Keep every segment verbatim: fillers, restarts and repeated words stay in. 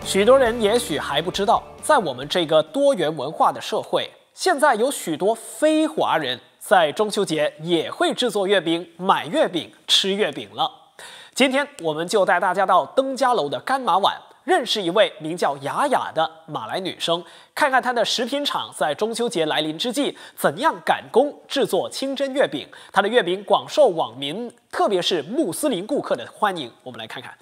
许多人也许还不知道，在我们这个多元文化的社会，现在有许多非华人在中秋节也会制作月饼、买月饼、吃月饼了。今天我们就带大家到登嘉楼的干马碗，认识一位名叫雅雅的马来女生，看看她的食品厂在中秋节来临之际怎样赶工制作清真月饼。她的月饼广受网民，特别是穆斯林顾客的欢迎。我们来看看。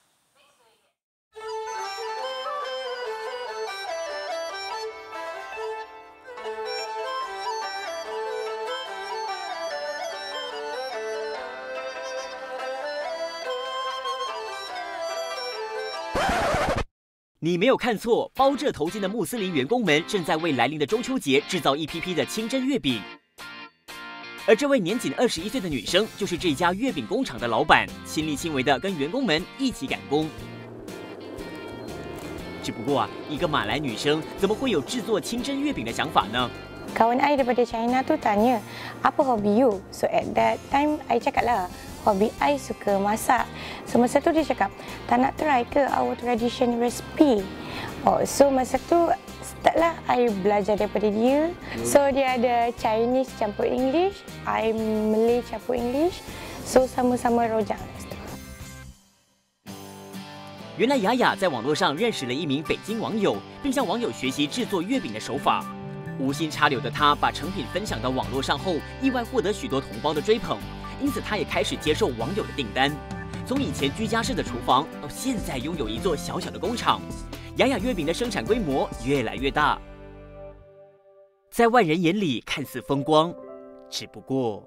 你没有看错，包着头巾的穆斯林员工们正在为来临的中秋节制造一批批的清真月饼。而这位年仅二十一岁的女生，就是这家月饼工厂的老板，亲力亲为的跟员工们一起赶工。只不过啊，一个马来女生怎么会有制作清真月饼的想法呢？ Kawan I daripada China tu tanya, apa hobi you? So at that time, I cakap lah, hobi I suka masak. So masa tu dia cakap, tak nak try ke our tradition recipe? Oh, so masa tu start lah I belajar daripada dia. So dia ada Chinese campur English, I Malay campur English. So sama-sama rojak. 原来雅雅在网络上认识了一名北京网友，并向网友学习制作月饼的手法。 无心插柳的他，把成品分享到网络上后，意外获得许多同胞的追捧，因此他也开始接受网友的订单。从以前居家式的厨房，到现在拥有一座小小的工厂，雅雅月饼的生产规模越来越大。在外人眼里看似风光，只不过……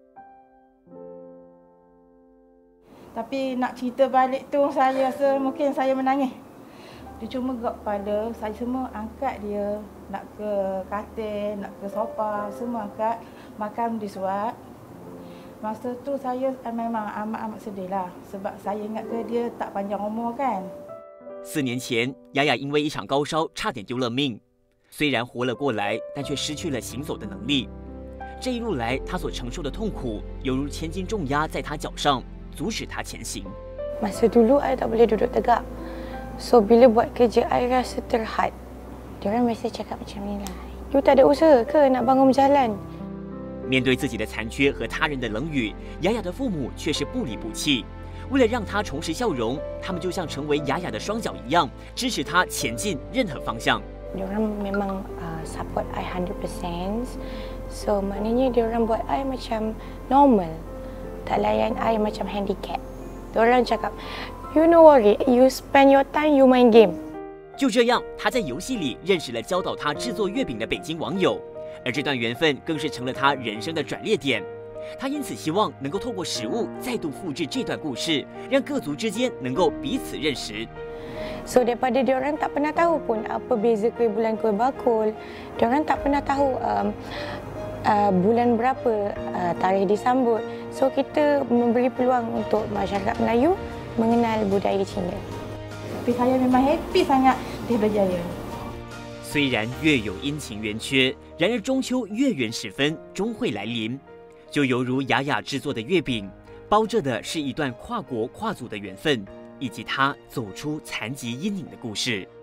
Tapi nak cerita balik tu, saya rasa mungkin saya menangis. Dia cuma gerak kepala, saya semua angkat dia. Nak ke katil, nak ke sofa, semua angkat. Makan disuap. Masa tu saya memang amat-amat sedih lah. Sebab saya ingat ke dia tak panjang umur kan. 四年前，雅雅因为一场高烧差点丢了命。虽然活了过来，但却失去了行走的能力。这一路来，她所承受的痛苦，犹如千斤重压在她脚上，阻止她前行。 Masa dulu I tak boleh duduk tegak. So bila buat kerja I rasa terhad. Diorang biasa cakap macam ni lah. You tak ada usaha ke nak bangun berjalan? 面对自己的残缺和他人的冷语，雅雅的父母却是不离不弃。为了让她重拾笑容，他们就像成为雅雅的双脚一样，支持她前进任何方向。 Diorang memang uh, support I one hundred percent. So maknanya diorang buat I macam normal. Tak layan I macam handicap. Diorang cakap, you no worry, you spend your time, you main game. 就这样，他在游戏里认识了教导他制作月饼的北京网友，而这段缘分更是成了他人生的转捩点。他因此希望能够透过食物再度复制这段故事，让各族之间能够彼此认识。 So daripada diorang tak pernah tahu pun apa beza kuih bulan kuih bakul, diorang tak pernah tahu um, uh, bulan berapa uh, tarikh disambut. So kita memberi peluang untuk masyarakat Melayu mengenal budaya Cina. Tapi saya memang happy sangat dia berjaya. 虽然月有阴晴圆缺，然而中秋月圆时分终会来临。就犹如雅雅制作的月饼，包着的是一段跨国跨族的缘分，以及她走出残疾阴影的故事。